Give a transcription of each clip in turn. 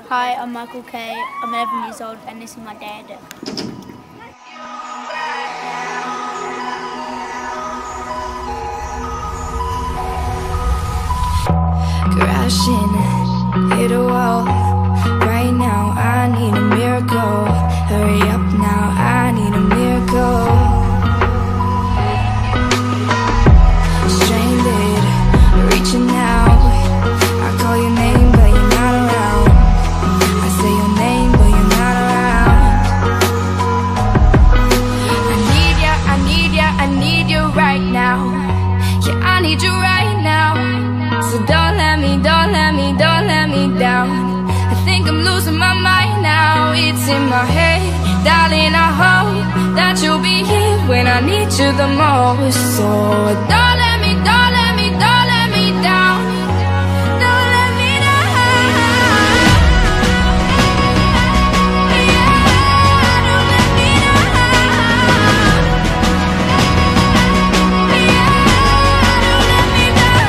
Hi, I'm Michael Kay. I'm 11 years old and this is my dad. Crashing, hit a wall. Right now I need a miracle. Hurry up now, I need a miracle. Stranded, reaching out. I call your name but you're not around. I say your name but you're not around. I need ya, I need ya, I need you right now. Yeah, I need you right now. So don't let me down. I think I'm losing my mind now. It's in my head, darling, I hope that you'll be here when I need you the most. So don't let me down. Don't let me down. Yeah, don't let me down. Yeah, don't let me down.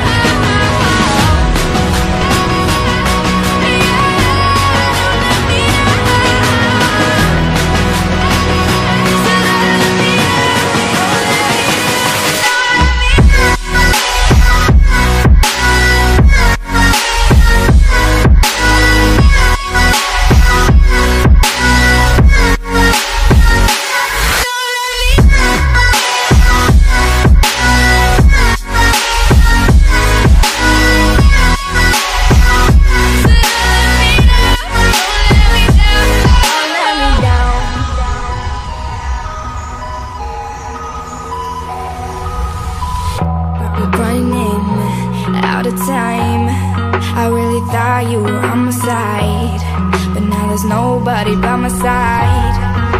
Running out of time. I really thought you were on my side, but now there's nobody by my side.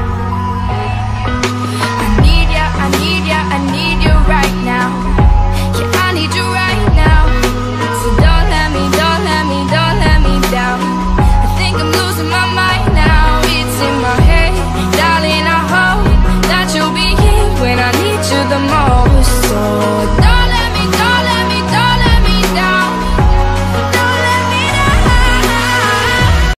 I need ya, I need ya, I need you right now. Yeah, I need you right now. So don't let me down. I think I'm losing my mind now. It's in my head, darling, I hope that you'll be here when I need you the most. So